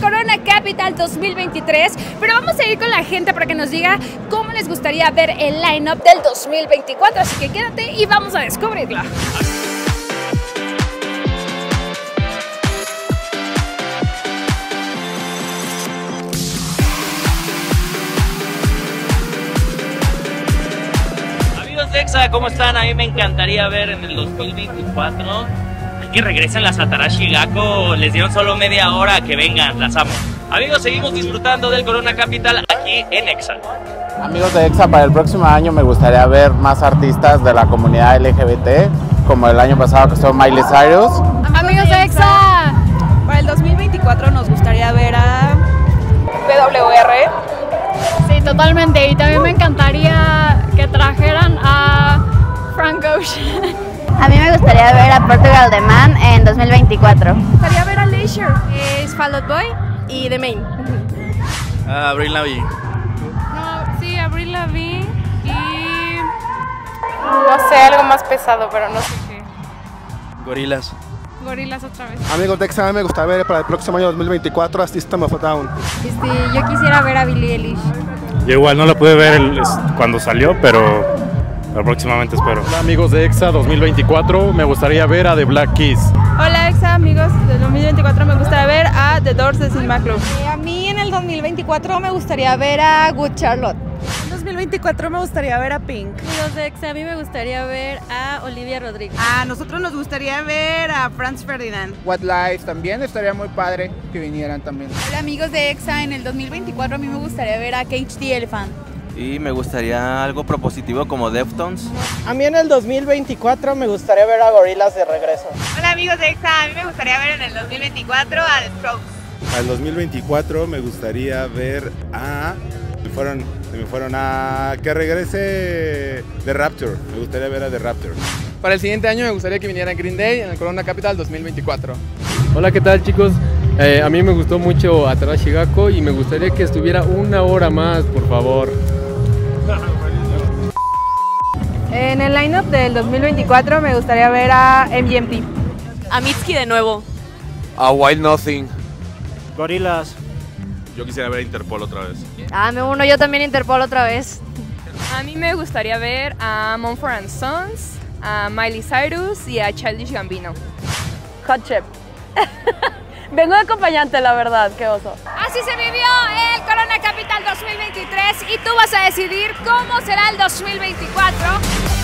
Corona Capital 2023, pero vamos a ir con la gente para que nos diga cómo les gustaría ver el line-up del 2024, así que quédate y vamos a descubrirlo. Amigos de EXA, ¿cómo están? A mí me encantaría ver en el 2024 que regresen las Hatarashi Gakko. Les dieron solo media hora, que vengan, las amo. Amigos, seguimos disfrutando del Corona Capital aquí en EXA. Amigos de EXA, para el próximo año me gustaría ver más artistas de la comunidad LGBT, como el año pasado que estuvo Miley Cyrus. Amigos de EXA, para el 2024 nos gustaría ver a PWR. Sí, totalmente, y también me encantaría que trajeran a Frank Ocean. A mí me gustaría ver a Portugal The Man en 2024. Me gustaría ver a Leisure, es Fall Out Boy y The Main. Avril Lavigne. No, sí, Avril Lavigne y... No sé, algo más pesado, pero no sé qué. Gorillaz. Gorillaz otra vez. Amigos de EXA, me gustaría ver para el próximo año 2024 a System of a Down. Yo quisiera ver a Billie Eilish. Yo igual no la pude ver cuando salió, pero próximamente espero. Hola amigos de EXA 2024, me gustaría ver a The Black Keys. Hola EXA, amigos del 2024, me gustaría ver a The Doors de Cinema Club. A mí en el 2024 me gustaría ver a Good Charlotte. En 2024 me gustaría ver a Pink. Amigos de EXA, a mí me gustaría ver a Olivia Rodrigo. A nosotros nos gustaría ver a Franz Ferdinand. What Life también estaría muy padre que vinieran también. Hola amigos de EXA, en el 2024 a mí me gustaría ver a Cage the Elephant. Y me gustaría algo propositivo como Deftones. A mí en el 2024 me gustaría ver a Gorillaz de regreso. Hola amigos de EXA, a mí me gustaría ver en el 2024 a The Strokes. Al 2024 me gustaría ver a... Se me fueron a... Que regrese The Rapture. Me gustaría ver a The Rapture. Para el siguiente año me gustaría que viniera Green Day en el Corona Capital 2024. Hola, ¿qué tal chicos? A mí me gustó mucho Hatarashi Gakko y me gustaría que estuviera una hora más, por favor. En el lineup del 2024 me gustaría ver a MGMT. A Mitski de nuevo. A Wild Nothing. Gorillaz. Yo quisiera ver a Interpol otra vez. Yo también Interpol otra vez. A mí me gustaría ver a Mumford & Sons, a Miley Cyrus y a Childish Gambino. Hot Chip. Vengo de acompañante, la verdad, qué oso. Así se vivió el Corona Capital 2023 y tú vas a decidir cómo será el 2024.